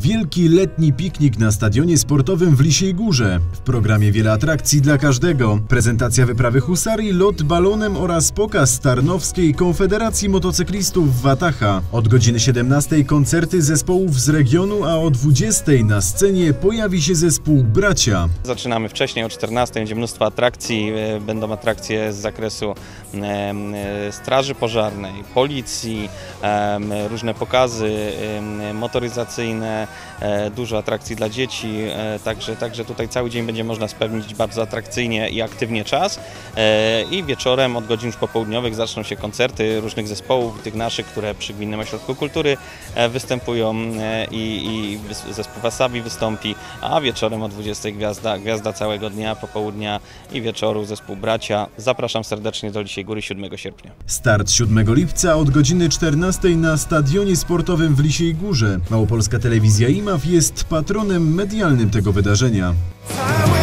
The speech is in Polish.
Wielki letni piknik na stadionie sportowym w Lisiej Górze. W programie wiele atrakcji dla każdego. Prezentacja wyprawy husarii, lot balonem oraz pokaz Tarnowskiej Konfederacji Motocyklistów Wataha. Od godziny 17 koncerty zespołów z regionu, a o 20 na scenie pojawi się zespół Bracia. Zaczynamy wcześniej, o 14 będzie mnóstwo atrakcji. Będą atrakcje z zakresu straży pożarnej, policji, różne pokazy motoryzacyjne, dużo atrakcji dla dzieci, także tutaj cały dzień będzie można spędzić bardzo atrakcyjnie i aktywnie czas. I wieczorem od godzin już popołudniowych zaczną się koncerty różnych zespołów, tych naszych, które przy Gminnym Ośrodku Kultury występują, i zespół Wasabi wystąpi, a wieczorem o 20 gwiazda całego dnia, popołudnia i wieczoru zespół Bracia. Zapraszam serdecznie do Lisiej Góry 7 sierpnia. Start 7 lipca od godziny 14 na stadionie sportowym w Lisiej Górze. Małopolska Telewizja IMAW jest patronem medialnym tego wydarzenia.